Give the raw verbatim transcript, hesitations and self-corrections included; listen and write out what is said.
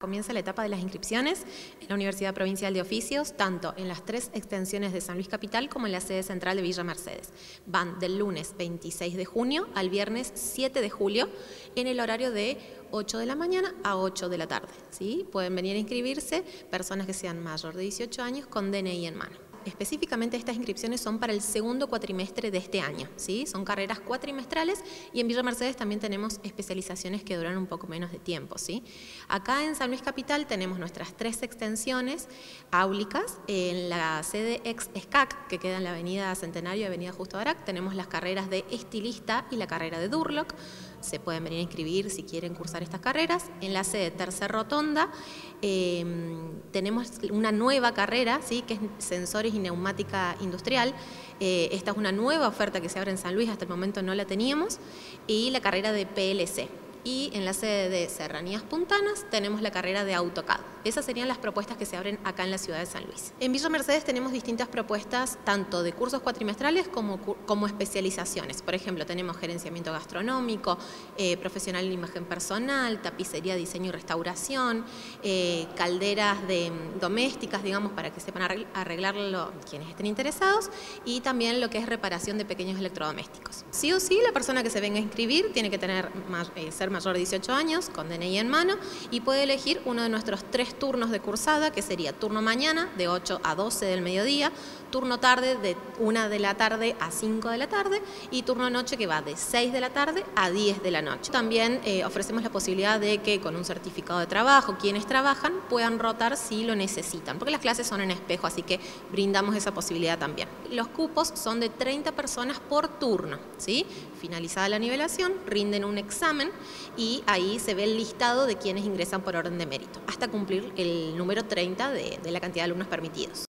Comienza la etapa de las inscripciones en la Universidad Provincial de Oficios, tanto en las tres extensiones de San Luis Capital como en la sede central de Villa Mercedes. Van del lunes veintiséis de junio al viernes siete de julio en el horario de ocho de la mañana a ocho de la tarde. ¿Sí? Pueden venir a inscribirse personas que sean mayor de dieciocho años con D N I en mano. Específicamente estas inscripciones son para el segundo cuatrimestre de este año, ¿sí? Son carreras cuatrimestrales y en Villa Mercedes también tenemos especializaciones que duran un poco menos de tiempo, ¿sí? Acá en San Luis Capital tenemos nuestras tres extensiones áulicas. En la sede ex SCAC, que queda en la avenida Centenario y avenida Justo Arac, tenemos las carreras de estilista y la carrera de Durlock. Se pueden venir a inscribir si quieren cursar estas carreras. En la sede Tercer Rotonda eh, tenemos una nueva carrera, ¿sí? Que es Sensores y Neumática Industrial. Eh, esta es una nueva oferta que se abre en San Luis, hasta el momento no la teníamos, y la carrera de P L C. Y en la sede de Serranías Puntanas tenemos la carrera de AutoCAD. Esas serían las propuestas que se abren acá en la ciudad de San Luis. En Villa Mercedes tenemos distintas propuestas, tanto de cursos cuatrimestrales como, como especializaciones. Por ejemplo, tenemos gerenciamiento gastronómico, eh, profesional en imagen personal, tapicería, diseño y restauración, eh, calderas de, domésticas, digamos, para que sepan arreglarlo quienes estén interesados, y también lo que es reparación de pequeños electrodomésticos. Sí o sí, la persona que se venga a inscribir tiene que tener más, eh, ser mayor de dieciocho años, con D N I en mano, y puede elegir uno de nuestros tres turnos de cursada, que sería turno mañana de ocho a doce del mediodía, turno tarde de una de la tarde a cinco de la tarde y turno noche que va de seis de la tarde a diez de la noche. También eh, ofrecemos la posibilidad de que con un certificado de trabajo quienes trabajan puedan rotar si lo necesitan, porque las clases son en espejo, así que brindamos esa posibilidad también. Los cupos son de treinta personas por turno, ¿sí? Finalizada la nivelación, rinden un examen y ahí se ve el listado de quienes ingresan por orden de mérito, hasta cumplir el número treinta de, de la cantidad de alumnos permitidos.